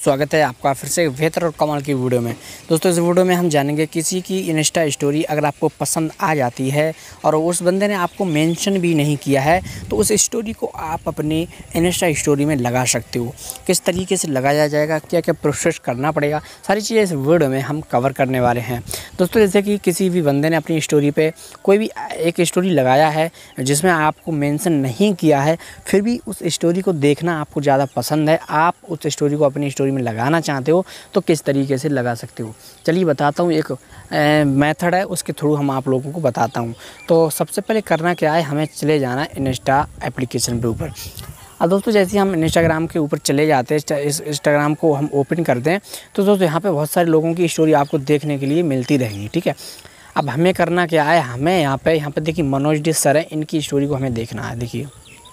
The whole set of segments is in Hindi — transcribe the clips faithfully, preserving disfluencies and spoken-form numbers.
स्वागत है आपका फिर से बेहतर और कमाल की वीडियो में। दोस्तों इस वीडियो में हम जानेंगे किसी की इंस्टा स्टोरी अगर आपको पसंद आ जाती है और उस बंदे ने आपको मेंशन भी नहीं किया है तो उस स्टोरी को आप अपनी इंस्टा स्टोरी में लगा सकते हो। किस तरीके से लगाया जाएगा, क्या क्या प्रोसेस करना पड़ेगा, सारी चीज़ें इस वीडियो में हम कवर करने वाले हैं। दोस्तों जैसे कि किसी भी बंदे ने अपनी स्टोरी पर कोई भी एक स्टोरी लगाया है जिसमें आपको मेंशन नहीं किया है, फिर भी उस स्टोरी को देखना आपको ज़्यादा पसंद है, आप उस स्टोरी को अपनी स्टोरी में लगाना चाहते हो तो किस तरीके से लगा सकते हो। चलिए बताता हूँ, एक मेथड है उसके थ्रू हम आप लोगों को बताता हूँ। तो सबसे पहले करना क्या है, हमें चले जाना है इंस्टा एप्लीकेशन के ऊपर। अब दोस्तों जैसे ही हम इंस्टाग्राम के ऊपर चले जाते हैं, इस इंस्टाग्राम को हम ओपन करते हैं तो दोस्तों यहाँ पे बहुत सारे लोगों की स्टोरी आपको देखने के लिए मिलती रहेंगी, ठीक है। अब हमें करना क्या है, हमें यहाँ पे यहाँ पे देखिए मनोज डी सर है, इनकी स्टोरी को हमें देखना है। देखिए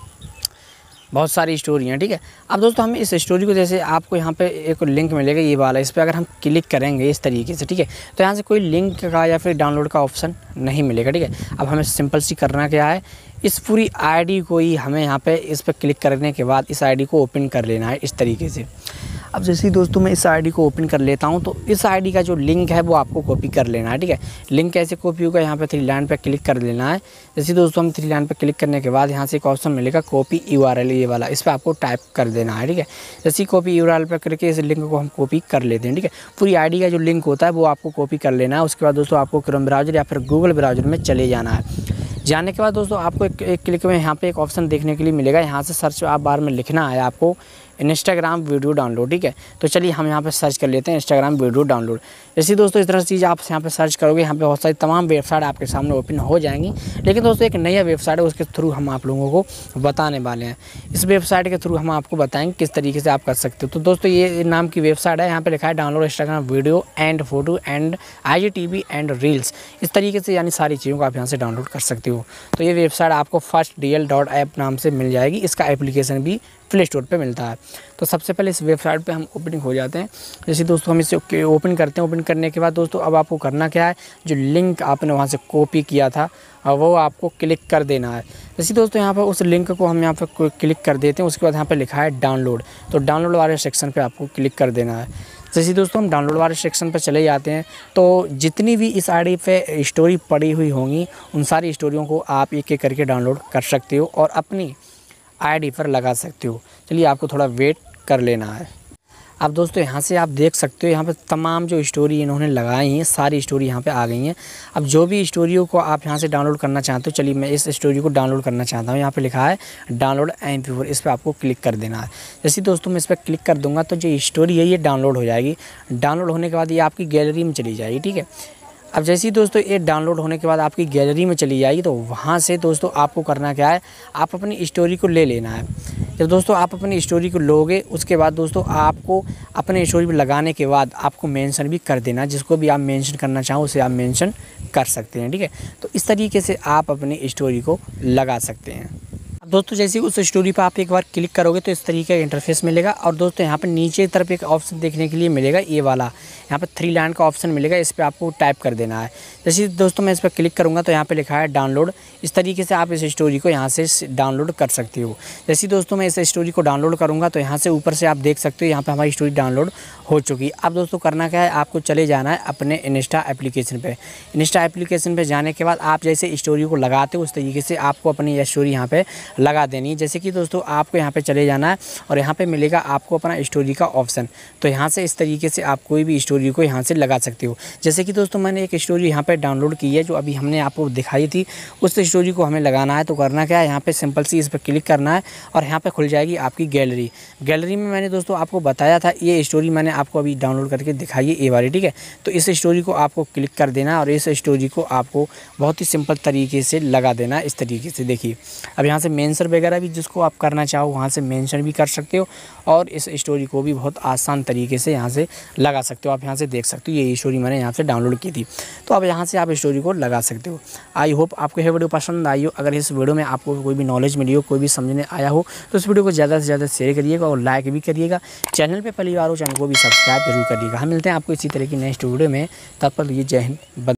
बहुत सारी स्टोरी हैं, ठीक है। अब दोस्तों हम इस स्टोरी को, जैसे आपको यहाँ पे एक लिंक मिलेगा ये वाला, इस पर अगर हम क्लिक करेंगे इस तरीके से, ठीक है, तो यहाँ से कोई लिंक का या फिर डाउनलोड का ऑप्शन नहीं मिलेगा, ठीक है। अब हमें सिंपल सी करना क्या है, इस पूरी आईडी को ही हमें यहाँ पे इस पर क्लिक करने के बाद इस आईडी को ओपन कर लेना है इस तरीके से। अब जैसे ही दोस्तों मैं इस आईडी को ओपन कर लेता हूँ तो इस आईडी का जो लिंक है वो आपको कॉपी कर लेना है, ठीक है। लिंक कैसे कॉपी होगा, यहाँ पे थ्री लाइन पे क्लिक कर लेना है। जैसे दोस्तों हम थ्री लाइन पे क्लिक करने के बाद यहाँ से एक ऑप्शन मिलेगा कॉपी यूआरएल, ये वाला, इस पर आपको टाइप कर देना है, ठीक है। जैसे कॉपी यूआरएल पे करके इस लिंक को हम कॉपी कर लेते हैं, ठीक है। पूरी आईडी का जो लिंक होता है वो आपको कॉपी कर लेना है। उसके बाद दोस्तों आपको क्रोम ब्राउज़र या फिर गूगल ब्राउज़र में चले जाना है। जाने के बाद दोस्तों आपको एक, एक क्लिक में यहाँ पे एक ऑप्शन देखने के लिए मिलेगा, यहाँ से सर्च आप बार में लिखना है आपको इंस्टाग्राम वीडियो डाउनलोड, ठीक है। तो चलिए हम यहाँ पे सर्च कर लेते हैं इंस्टाग्राम वीडियो डाउनलोड। जैसे दोस्तों इस तरह से चीज़ आप यहाँ पे सर्च करोगे, यहाँ पे बहुत सारी तमाम वेबसाइट आपके सामने ओपन हो जाएंगी। लेकिन दोस्तों एक नया वेबसाइट है, उसके थ्रू हम आप लोगों को बताने वाले हैं। इस वेबसाइट के थ्रू हम आपको बताएंगे किस तरीके से आप कर सकते हो। तो दोस्तों ये नाम की वेबसाइट है, यहाँ पे लिखा है download Instagram video and photo and I G T V and reels, इस तरीके से यानी सारी चीज़ों को आप यहाँ से डाउनलोड कर सकते हो। तो ये वेबसाइट आपको first D L dot app नाम से मिल जाएगी। इसका एप्लीकेशन भी प्ले स्टोर पे मिलता है। तो सबसे पहले इस वेबसाइट पे हम ओपनिंग हो जाते हैं। जैसे दोस्तों हम इसे ओपन करते हैं, ओपन करने के बाद दोस्तों अब आपको करना क्या है, जो लिंक आपने वहाँ से कॉपी किया था वो आपको क्लिक कर देना है। जैसे दोस्तों यहाँ पर उस लिंक को हम यहाँ पर क्लिक कर देते हैं, उसके बाद यहाँ पर लिखा है डाउनलोड, तो डाउनलोड वाले सेक्शन पर आपको क्लिक कर देना है। जैसे दोस्तों हम डाउनलोड वाले सेक्शन पर चले जाते हैं तो जितनी भी इस आईडी पे स्टोरी पड़ी हुई होंगी उन सारी स्टोरियों को आप एक एक करके डाउनलोड कर सकते हो और अपनी आईडी पर लगा सकते हो। चलिए आपको थोड़ा वेट कर लेना है। अब दोस्तों यहाँ से आप देख सकते हो, यहाँ पर तमाम जो स्टोरी इन्होंने लगाई हैं सारी स्टोरी यहाँ पे आ गई हैं। अब जो भी स्टोरियों को आप यहाँ से डाउनलोड करना चाहते हो, चलिए मैं इस स्टोरी को डाउनलोड करना चाहता हूँ। यहाँ पे लिखा है डाउनलोड एम पी फोर, इस पर आपको क्लिक कर देना है। जैसे दोस्तों मैं इस पर क्लिक कर दूँगा तो जो स्टोरी है ये डाउनलोड हो जाएगी। डाउनलोड होने के बाद ये आपकी गैलरी में चली जाएगी, ठीक है। अब जैसे ही दोस्तों ये डाउनलोड होने के बाद आपकी गैलरी में चली जाएगी तो वहाँ से दोस्तों आपको करना क्या है, आप अपनी स्टोरी को ले लेना है। जब दोस्तों आप अपनी स्टोरी को लोगे उसके बाद दोस्तों आपको अपने स्टोरी पर लगाने के बाद आपको मेंशन भी कर देना, जिसको भी आप मेंशन करना चाहो उसे आप मेंशन कर सकते हैं, ठीक है। तो इस तरीके से आप अपनी स्टोरी को लगा सकते हैं। अब दोस्तों जैसे उस स्टोरी पर आप एक बार क्लिक करोगे तो इस तरीके का इंटरफेस मिलेगा और दोस्तों यहाँ पर नीचे की तरफ एक ऑप्शन देखने के लिए मिलेगा, ये वाला, यहाँ पर थ्री लाइन का ऑप्शन मिलेगा, इस पर आपको टाइप कर देना है। जैसे दोस्तों मैं इस पर क्लिक करूँगा तो यहाँ पे लिखा है डाउनलोड, इस तरीके से आप इस स्टोरी को यहाँ से डाउनलोड कर सकते हो। जैसे दोस्तों मैं इस स्टोरी को डाउनलोड करूँगा तो यहाँ से ऊपर से आप देख सकते हो यहाँ पे हमारी स्टोरी डाउनलोड हो चुकी है। अब दोस्तों करना क्या है, आपको चले जाना है अपने इंस्टा एप्लीकेशन पे। इंस्टा एप्लीकेशन पे जाने के बाद आप जैसे स्टोरी को लगाते हो उस तरीके से आपको अपनी यह स्टोरी यहाँ पे लगा देनी है। जैसे कि दोस्तों आपको यहाँ पे चले जाना है और यहाँ पे मिलेगा आपको अपना स्टोरी का ऑप्शन, तो यहाँ से इस तरीके से आप कोई भी स्टोरी को यहाँ से लगा सकते हो। जैसे कि दोस्तों मैंने एक स्टोरी यहाँ पे डाउनलोड की है जो अभी हमने आपको दिखाई थी, उस स्टोरी को हमें लगाना है। तो करना क्या है, यहाँ पे सिंपल सी इस पर क्लिक करना है और यहाँ पे खुल जाएगी आपकी गैलरी। गैलरी में मैंने दोस्तों आपको बताया था, ये स्टोरी मैंने आपको अभी डाउनलोड करके दिखाई है, ये वाली, ठीक है। तो इस स्टोरी को आपको क्लिक कर देना और इस स्टोरी को आपको बहुत ही सिंपल तरीके से लगा देना इस तरीके से। देखिए अब यहाँ से मेंशन वगैरह भी जिसको आप करना चाहो वहाँ से मेंशन भी कर सकते हो और इस स्टोरी को भी बहुत आसान तरीके से यहाँ से लगा सकते हो। आप यहाँ से देख सकते हो ये स्टोरी मैंने यहाँ से डाउनलोड की थी, तो अब यहाँ से आप स्टोरी को लगा सकते हो। आई होप आपको यह वीडियो पसंद आई हो। अगर इस वीडियो में आपको कोई भी नॉलेज मिली हो, कोई भी समझने आया हो तो इस वीडियो को ज़्यादा से ज़्यादा शेयर करिएगा और लाइक भी करिएगा। चैनल पर पहली बार हो चैनल को भी सब्सक्राइब जरूर करिएगा। हम मिलते हैं आपको इसी तरह की नेक्स्ट वीडियो में, तब तक ये जय हिंद।